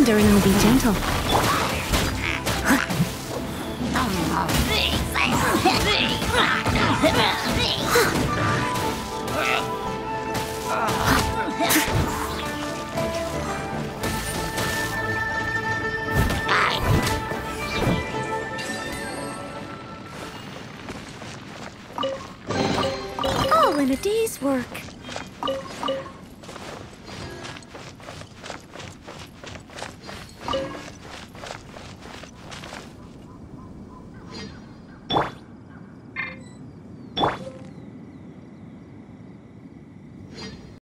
Durin will be gentle. All in a day's work.